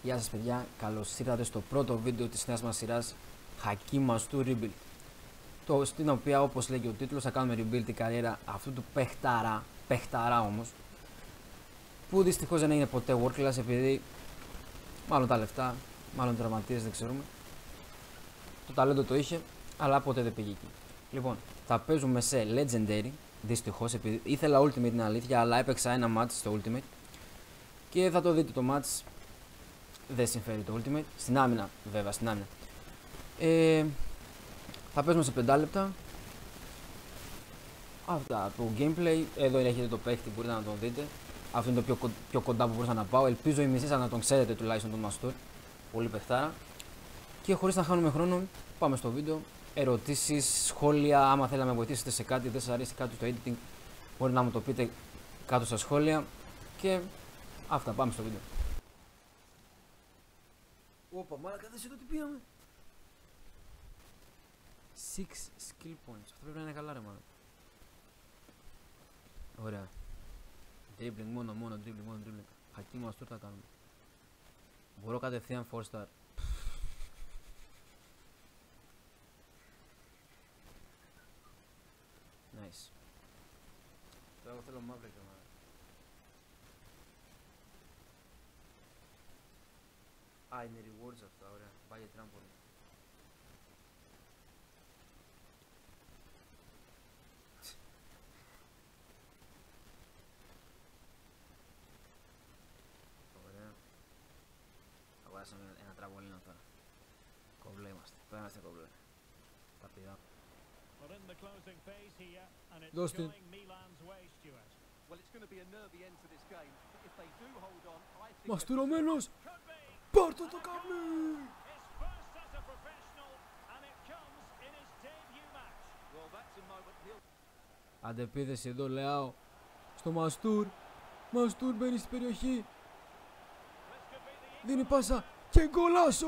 Γεια σας παιδιά, καλώς ήρθατε στο πρώτο βίντεο της νέας μας σειράς Hakim Mastur Rebuild, στην οποία, όπως λέει και ο τίτλος, θα κάνουμε rebuild την καριέρα αυτού του παιχταρά όμως, που δυστυχώς δεν έγινε ποτέ world class επειδή μάλλον τα λεφτά, μάλλον τραυματίες, δεν ξέρουμε. Το ταλέντο το είχε, αλλά ποτέ δεν πήγε εκεί. Λοιπόν, θα παίζουμε σε Legendary, δυστυχώς, επειδή ήθελα Ultimate την αλήθεια, αλλά έπαιξα ένα match στο Ultimate και θα το δείτε το match. Δεν συμφέρει το Ultimate. Στην άμυνα, βέβαια, στην άμυνα. Θα παίζουμε σε 5 λεπτά. Αυτά το gameplay. Εδώ έχετε το παίχτη, μπορείτε να τον δείτε. Αυτό είναι το πιο κοντά που μπορούσα να πάω. Ελπίζω οι μισοί σας να τον ξέρετε τουλάχιστον τον Mastur. Πολύ παιχτάρα. Και χωρίς να χάνουμε χρόνο, πάμε στο βίντεο. Ερωτήσεις, σχόλια, άμα θέλετε να με βοηθήσετε σε κάτι, δεν σας αρέσει κάτι στο editing, μπορείτε να μου το πείτε κάτω στα σχόλια. Και αυτά, πάμε στο βίντεο. Όπα, μάλακα, δες εδώ τι πήγαμε. 6 skill points. Αυτό πρέπει να είναι καλά, ρε μάλλον. Ωραία. Dribbling, μόνο dribbling. Hakim Mastur θα κάνουμε. Μπορώ κατευθείαν 4 star. Nice. Τώρα εγώ θέλω μαύρη και μαύρη. Α, είναι rewards αυτά, ωραία. Πάει για τράμπολη. Ωραία. Αγοράσαμε ένα τραμπολίνο τώρα. Κομπλέ είμαστε. Τώρα είμαστε κομπλέ. Τα πηδά. Δώστε. Μαστουρωμένος. Πάρτο το καμί. Αντεπίδεση εδώ, Λεάο. Στο Mastur. Mastur μπαίνει στην περιοχή. Δίνει πάσα και γκολάσο.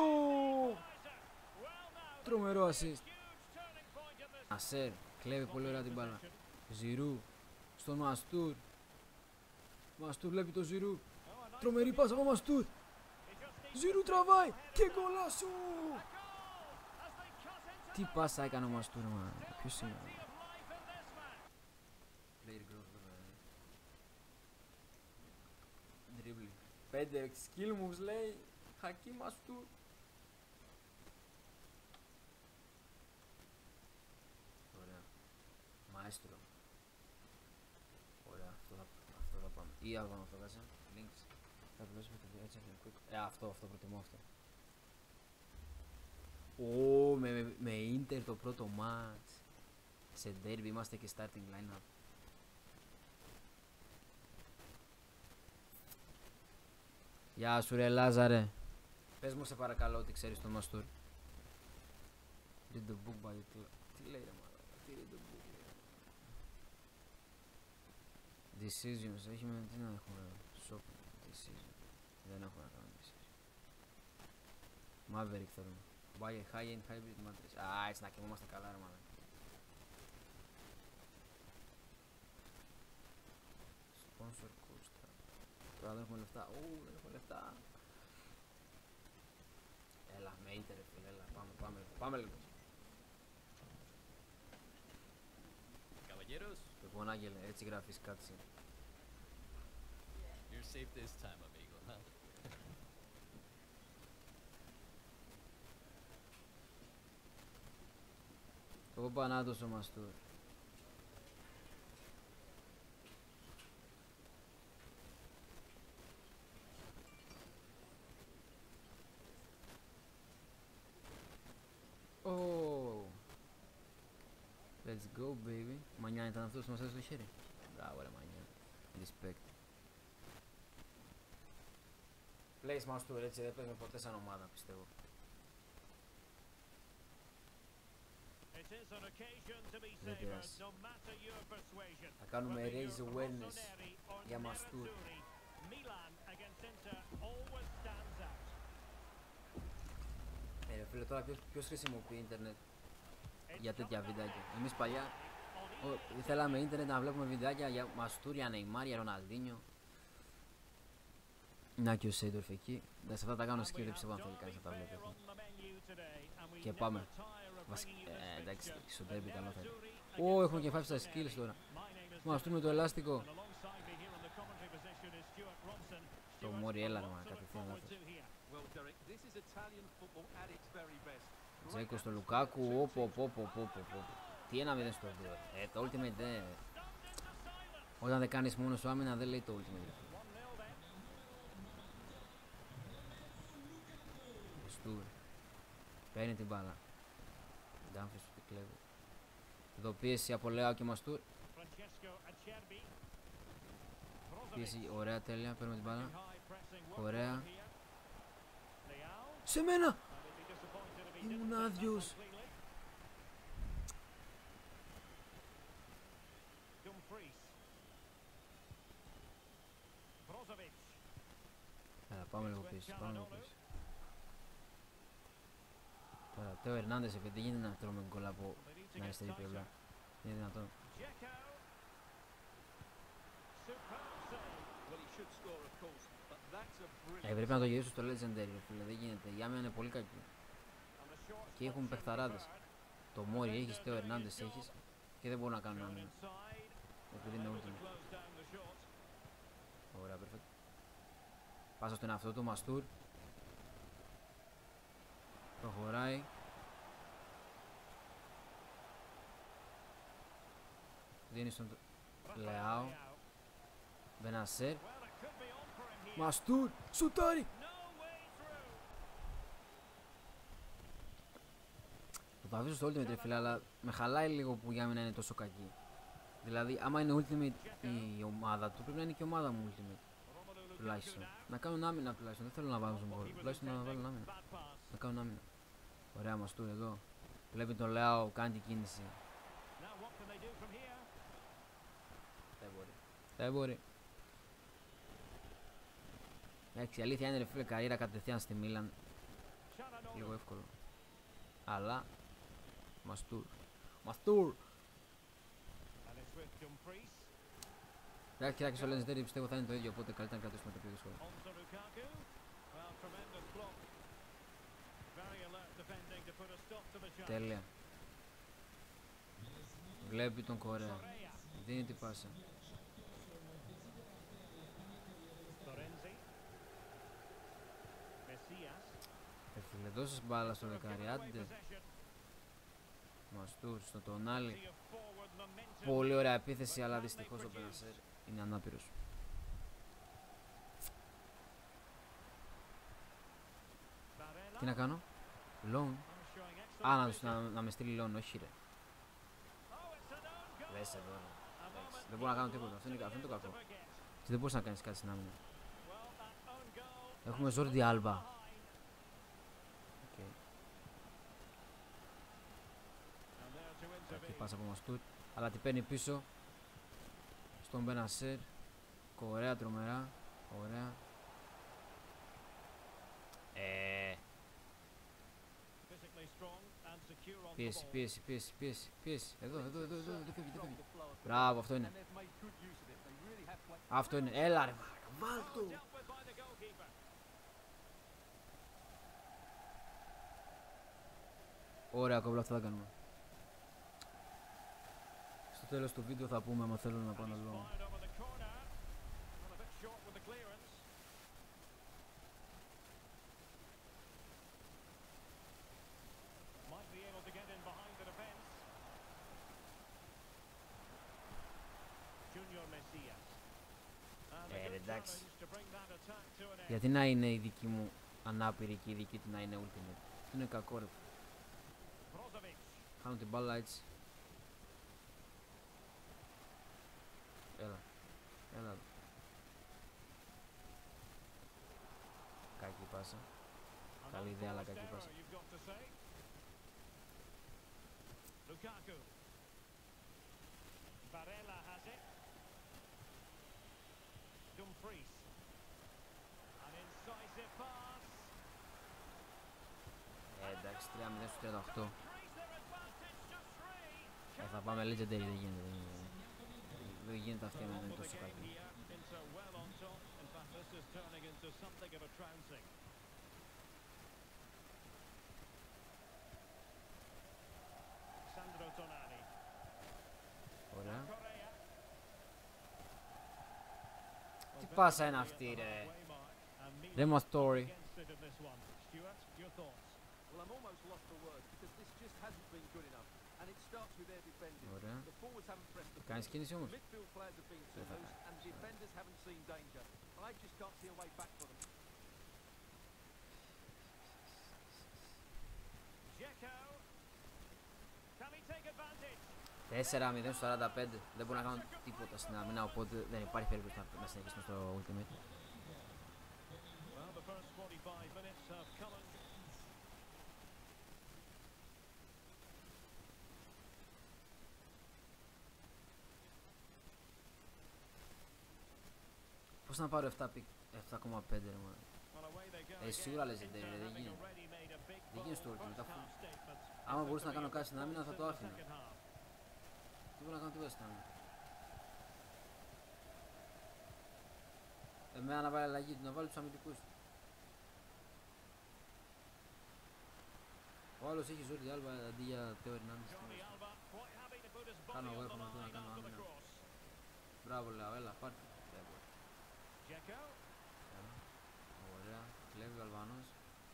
Τρομερό assist. Ασέρ, κλέβει πολύ ωραία την μπάλα. Ζιρού, στον Mastur. Mastur βλέπει το Ζιρού. Τρομερή πάσα από Mastur. Ζιρού τραβάει και γκολάσο. Τι πάσα έκανε ο Mastur, μα. Ποιος είναι. Dribbling. 5 skill moves λέει Hakim Mastur. Ωραία. Μαέστρο. Ωραία, αυτό θα πάμε. Ή άλλο αυτό, κάτσε. Links. Θα δουλέψουμε το έτσι quick. Αυτό προτιμώ αυτό. Ω, με Inter το πρώτο match. Σε derby είμαστε και starting lineup. Γεια σου ρε Λάζαρε. Πες μου σε παρακαλώ ότι ξέρεις τον Mastur. Read the book by the... Τι λέει ρε μάλλον. Τι read the book λέει. Decisions. Έχει με... Τι να έχουμε. Shop. Decision. Δεν έχουμε να κάνουμε decision. Maverick θέλουμε. Buy a high-end hybrid mattress. Α, έτσι να κοιμόμαστε καλά ρε μάλλον. Sponsor cost. Τώρα δεν έχουμε λεφτά. Δεν έχουμε λεφτά. Έλα, με ίντερ φίλε, έλα, πάμε λίγο. Caballeros, Λοιπόν, Άγγελε, έτσι γράφεις κάτι. you're safe this time, amigo, huh? Το πανάτος ο Mastur. Oh. Let's go baby. Μανιά ήταν αυτός που μας έδωσε το χέρι. Μπράβο ρε Μανιά. Respect. Place Mastur, έτσι δεν παίζουμε ποτέ σαν ομάδα πιστεύω. Δεν πειράζει. Θα κάνουμε raise awareness για Mastur. Ρε φίλε, τώρα ποιος χρησιμοποιεί ίντερνετ για τέτοια βιντεάκια. Εμείς παλιά θέλαμε ίντερνετ να βλέπουμε βιντεάκια για Mastur, για Neymar, για Ronaldinho. Να και ο Σέιντορφ εκεί. Εντάξει, αυτά τα κάνω σκύλο, δεν πιστεύω αν θέλει κανείς να τα βλέπει. Και πάμε. Εντάξει, στο derby καλό θα είναι. Έχουμε και 5 στα skills τώρα. Μα αυτό με το ελάστικο. Το Μόρι έλαρμα, κατευθείαν λάθος. Τζέκο στο Λουκάκου, τι 1-0 στο 2. Το ultimate όταν δεν κάνεις μόνο σου άμυνα δεν λέει το ultimate. Στουρ. Παίρνει την μπάλα. Ντάμφρις που την κλέβει. Εδώ πίεση από Λέαο και Μαστούρ. Πίεση, ωραία, τέλεια, παίρνουμε την μπάλα. Ωραία. Σε μένα! Ήμουν άδειος. Έλα, πάμε λίγο πίσω, Τώρα, Τέο Ερνάντες, επειδή γίνεται να τρώμε γκολ από την αριστερή πλευρά. Είναι δυνατόν. Πρέπει να το γυρίσω στο Legendary, φίλε, δεν γίνεται. Η άμυνα είναι πολύ κακή. Και έχουμε παιχταράδες. Το Μόρι έχεις, Τέο Ερνάντες έχεις και δεν μπορούν να κάνουν άμυνα. Επειδή είναι ultimate. Ωραία, perfect. Πάσα στον εαυτό του, Μαστούρ. Προχωράει. Δίνει στον Λεάο. Μπενασέρ. Μαστούρ. Σουτάρι. Το το αφήσω στο ultimate, φίλε, αλλά με χαλάει λίγο που για μένα είναι τόσο κακή. Δηλαδή, άμα είναι ultimate η ομάδα του, πρέπει να είναι και η ομάδα μου ultimate. Τουλάχιστον. Να κάνουν άμυνα τουλάχιστον. Δεν θέλω να βάλουν γκολ. Τουλάχιστον να βάλουν άμυνα. Να κάνουν άμυνα. Ωραία, Μαστούρ εδώ. Βλέπει τον Λεάο, κάνει την κίνηση. Δεν μπορεί. Εντάξει, η αλήθεια είναι, ρε φίλε, καριέρα κατευθείαν στη Μίλαν. Λίγο εύκολο. Αλλά Μαστούρ. Εντάξει, κοιτάξτε, στο Legendary πιστεύω θα είναι το ίδιο, οπότε καλύτερα να κρατήσουμε το πιο δύσκολο. Τέλεια. Βλέπει τον Κορέα. Δίνει την πάσα. Φίλε, δώσεις μπάλα στο δεκάρι, άντε. Μαστούρ στο Τονάλι. Πολύ ωραία επίθεση, αλλά δυστυχώς ο Μπενασέρ είναι ανάπηρος. Τι να κάνω? Λόν. Να με στείλει Λόν, όχι ρε. Λες εδώ. Δεν μπορώ να κάνω τίποτα, αυτό είναι το κακό. Και δεν μπορείς να κάνεις κάτι στην άμυνα. Έχουμε Ζόρντι Άλμπα. Κακή πάσα από Μαστούρ. Αλλά την παίρνει πίσω στον Μπενασέρ. Ωραία, τρομερά. Ωραία. Πίεση. Εδώ, δεν φεύγει. Μπράβο, αυτό είναι. Αυτό είναι. Έλα ρε μάρακα, βάλ' το. Ωραία, κόμπλα, αυτό θα κάνουμε. Στο τέλος του βίντεο θα πούμε άμα θέλουν να πάνε λόγω. Εντάξει. Γιατί να είναι η δική μου ανάπηρη και η δική του να είναι ultimate. Αυτό είναι κακό ρε. Χάνω την μπάλα έτσι. Έλα. Κακή πάσα. Καλή ιδέα, αλλά κακή πάσα. Εντάξει, 3-0 στους 38. Θα πάμε Legendary, δεν γίνεται. Δεν γίνεται αυτή να είναι τόσο κακή. is turning into something of a trouncing. Sandro Tonali. Ωραία. Correa. Τι πάσα είναι αυτή, ρε. Ρε Μαθόρι. Well, I'm almost lost for words because this just hasn't been good enough. And it starts with their defending. Ωραία. The forwards haven't pressed the Κάνεις κίνηση όμως. midfield players have been too loose and the defenders haven't seen danger. I just can't see a way back for them. Dzeko. Can he take advantage? 4-0-45. Δεν μπορώ να κάνω τίποτα στην άμυνα, οπότε δεν υπάρχει περίπτωση να συνεχίσουμε στο Ultimate. Well, the first 45 minutes have come and Πώς να πάρω 7,5 ρε μάνα. Σίγουρα legendary, δεν γίνεται. Δεν γίνεται στο Ultimate, αφού άμα μπορούσα να κάνω κάτι στην άμυνα θα το άφηνα. Δεν μπορώ να κάνω τίποτα στην άμυνα. Εμένα να βάλει αλλαγή του, να βάλει τους αμυντικούς. Ο άλλος έχει ζόρι άλβα αντί για Θεώρη να μην στην κάνω εγώ έχω να δω να κάνω άμυνα. Μπράβο λέω, έλα πάρτε. Ωραία, κλέβει ο Αλβανός.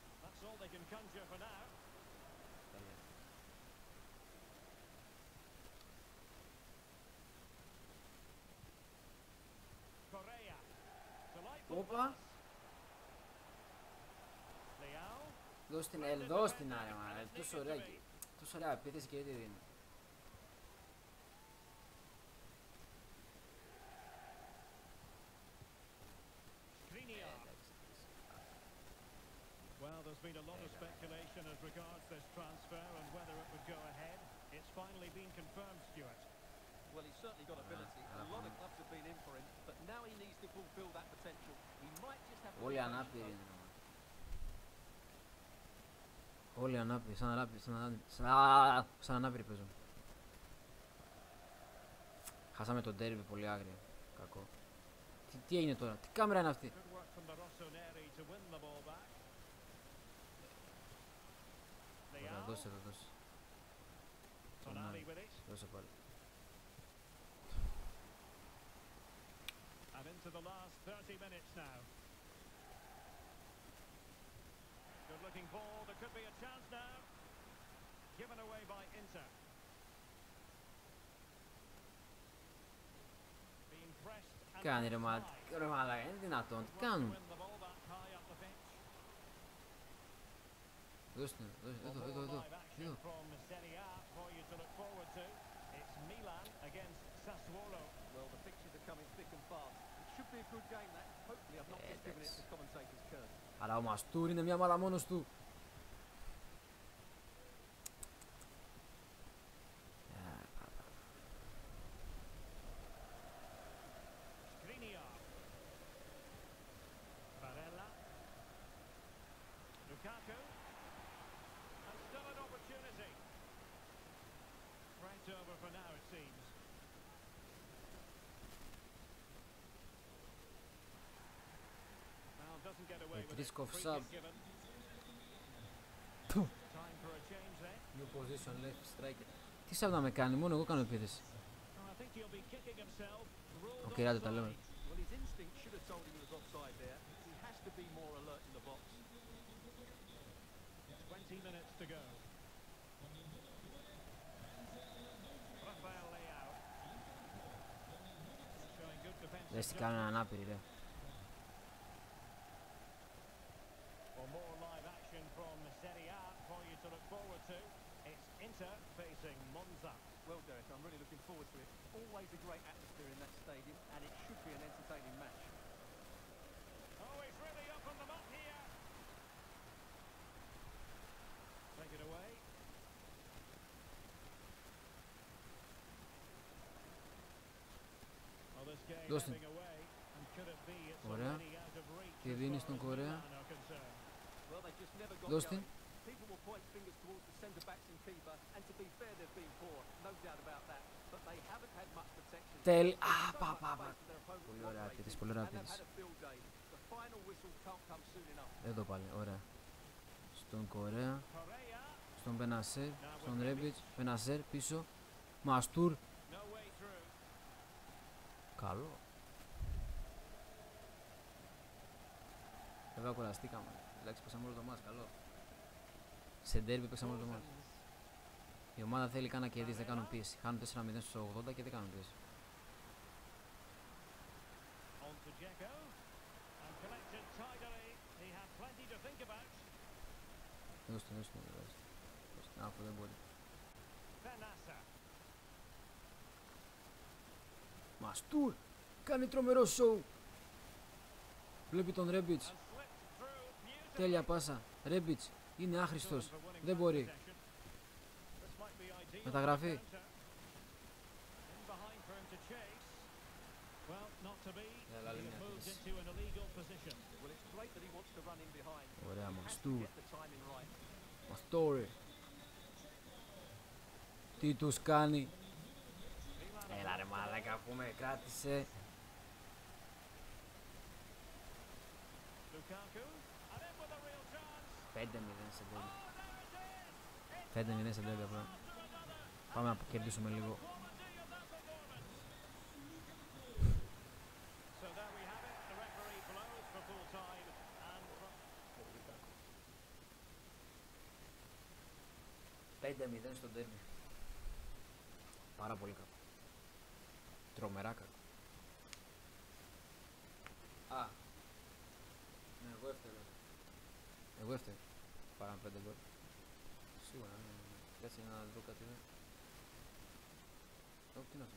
Τέλεια. Όπα. Δώσ' την άρε μάνα, τόσο ωραία επίθεση και δεν τη δίνει. Well, there's been a lot of speculation as regards this transfer and whether it would go ahead. It's finally been confirmed, Stuart. Well, he's certainly got ability. A lot of clubs have been in for him, but now he needs to fulfill that potential. He might just have to... Όλοι ανάπηροι είναι. Όλοι ανάπηροι, σαν ανάπηροι παίζουν. Χάσαμε τον derby πολύ άγρια. Κακό. Τι έγινε τώρα, τι κάμερα είναι αυτή. Ωραία, δώσε. Δώσε πάλι. And into the last 30 minutes now. Good looking ball, there could be a chance now. Given away by Inter. Being pressed and Κάνει ρε μαλάκα, είναι δυνατόν, τι κάνουν. Δώστε, εδώ. It's Milan against Sassuolo. Well, the pictures are coming thick and fast. It should be a good game, that. Hopefully I've not just given it the commentator's curse. Αλλά ο Μαστούρ είναι μια μάλα μόνος του. Skriniar. Barella. Lukaku. And still an opportunity. Right over for now, it seems. Now doesn't get away with it. Risk of Free sub. kick given. Time for a change there. New position left striker. Τι σαβ να με κάνει, μόνο εγώ κάνω επίθεση. Oh, I think he'll be kicking himself. Οκ, άντε τα λέμε. Well, his instinct should have told him he was offside there. He has to be more alert in the box. 20 minutes to go. Rafael Leao. Showing good defensive. Λες τι κάνουν ανάπηροι ρε. For more live action from Serie A for you to look forward to. It's Inter facing Monza. Well, Derek, I'm really looking forward to it. Always a great atmosphere in that stadium, and it should be an entertaining match. Oh, he's really up on the mark here. Take it away. Well, this game Δώστε. heading away, and could it be it's Ωραία. already out of reach Τι as δίνει far στον as Κορέα. Milan are concerned. Well, they just never got Δώσ' την. going. People will point fingers towards the centre-backs and keeper, and to be fair, they've been poor, no doubt about that. But they haven't had much protection. Τέλει. So Α, much πα. space for their opponent Πολύ to ωραία operate επίθεση, in, πολύ ωραία and they've επίθεση. had a field day. The final whistle can't come soon enough. Εδώ πάλι, ωραία. Στον Κορέα, Correa. στον Μπενασέρ, στον Ρέμπιτς, Μπενασέρ πίσω. Μαστούρ, No way through. καλό. Βέβαια κουραστήκαμε. Εντάξει, παίξαμε όλο το μάτς, καλό. Σε ντέρμπι παίξαμε όλο το μάτς. Η ομάδα θέλει καν να κερδίσει, δεν κάνουν πίεση. Χάνουν 4-0 στους 80 και δεν κάνουν πίεση. On to Dzeko. And collected tidily. He had plenty to think about. Δώστε, δώστε. Άκου, δεν μπορεί. Benassa. Μαστούρ, κάνει τρομερό σοου. Βλέπει τον Ρέμπιτς. And slipped through beautifully. Τέλεια πάσα. Ρέμπιτς είναι άχρηστος. For winning Δεν back μπορεί. possession. This might be ideal Μεταγραφή. for the counter. In behind for him to chase. Well, not to be. Yeah, la He linea moves tienes. into an illegal position. Well, it's great that he wants to run in behind. Ωραία, Has to Μαστούρ. get the timing right. Μαστόρε. Τι τους κάνει. Milan Έλα ρε μαλάκα που με κράτησε. Lukaku. And in with a real chance. 5-0 σε ντέρμπι. Oh, there it is. 5-0 σε ντέρμπι απλά. Πάμε να κερδίσουμε λίγο. Quality of that performance. So there we have it. The referee blows for full time. And from 5-0 στο ντέρμπι. Πάρα πολύ κακό. Τρομερά κακό. Α. Ναι, εγώ έφτερα. Εγώ έφτερα. Πάραμε 5 γκολ. Σίγουρα, ναι. Κάτσε να δω κάτι εδώ. Τι είναι αυτό.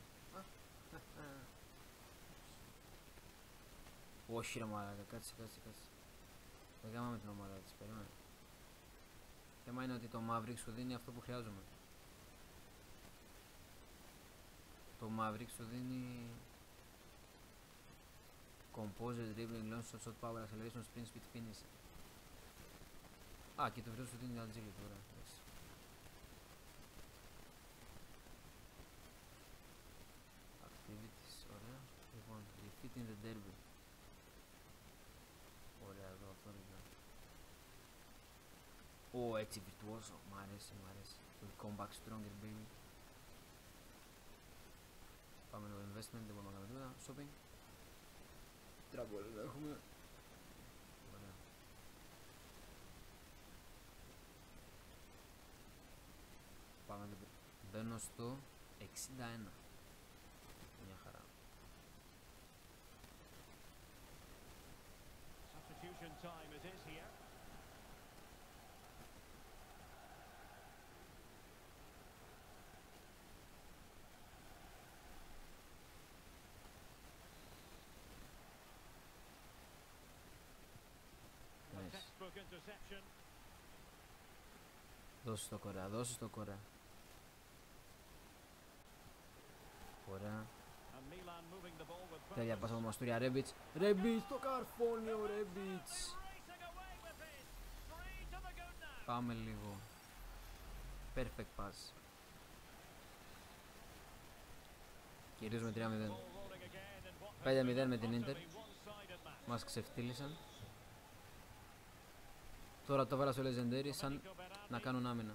Όχι ρε μαλάκα, κάτσε. Δεν γάμαμε την ομάδα της, περίμενε. Θέμα είναι ότι το Maverick σου δίνει αυτό που χρειάζομαι. Το Maverick σου δίνει Composite, Dribbling, Long Shot, Shot Power, Acceleration, Sprint, Speed, Finish. Α, και το βίντεο σου δίνει Agility τώρα. Activities, ωραία. Λοιπόν, Defeat in the Derby. Ωραία εδώ, αυτό είναι. Ω, έτσι βιρτουόζο. Μ' αρέσει. Will come back stronger, baby. Πάμε λίγο investment, δεν μπορούμε να κάνουμε τίποτα. Shopping. Τραμπολ, έχουμε. Ωραία. Πάμε εδώ. Μπαίνω στο 61. Μια χαρά. substitution time it is here. Nice. Textbook interception. Δώσε το Κορέα, Ωραία. And Milan moving the ball with Τέλεια purpose. πάσα από Μαστούρια, Ρέμπιτς. Ρέμπιτς, το καρφώνει ο Ρέμπιτς. Racing away with it. 3 to the good now. Πάμε λίγο. Perfect pass. Κυρίως με 3-0. Ball rolling again in what 5-0 με has την been Ίντερ. a one-sided match. Μας ξεφτύλισαν. Τώρα το βάλα στο Legendary σαν Domenico Berardi. να κάνουν άμυνα.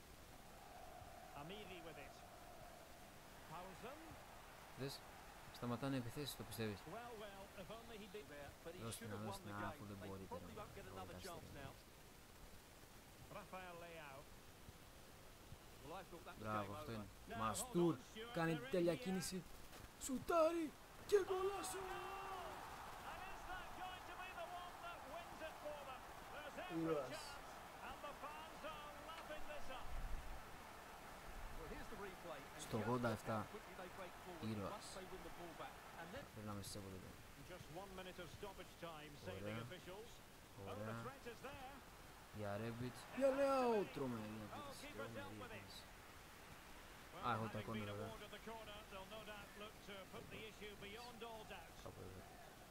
Amiri with it. Paulsen. Δες, σταματάνε επιθέσεις, το πιστεύεις. Well, if only he'd been There, but he Δώστε should να have won δώστε the να game. αφού δεν They μπορείτε probably να won't get another chance now. Rafael Leao. Well, I thought that was Μπράβο, game αυτό over. είναι. Now, Μαστούρ, hold on, Stuart, κάνει they're in τέλεια here. κίνηση. Σουτάρει και γκολάσου. And is that going to be the one that wins it for them? There's every Ήρωας. chance, and the fans are lapping this up. Well, here's the replay, and Στο just 87. how quickly they break forward Ήρωας. once they win the ball back. And then Πρέπει να με σέβονται. Just 1 minute of stoppage time, say the Ωραία. officials. Oh, the Ωραία. threat is there. Για Ρέμπιτς. Για Λεάο, τρομερή επίθεση. Goalkeeper dealt Τρομερή with it. επίθεση. Well, Ah, hold having on, been corner, awarded the corner, they'll no doubt look to put the issue beyond all doubt. Κάπου εδώ.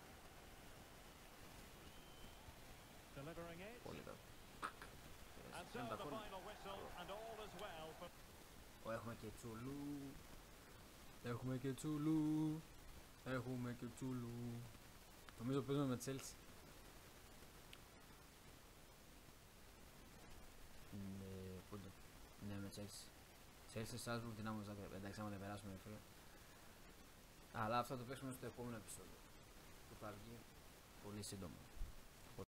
Delivering it. Πολύ καλό. And so Πέντα the κόρνερ. final whistle, and all is well for Έχουμε και τσουλού. Έχουμε και τσουλού. Νομίζω παίζουμε με Chelsea. με Chelsea. Chelsea, Salzburg, Dinamo Zagreb. Εντάξει, άμα δεν περάσουμε, φίλε. Αλλά αυτό το παίξουμε στο επόμενο επεισόδιο. Που θα βγει πολύ σύντομα.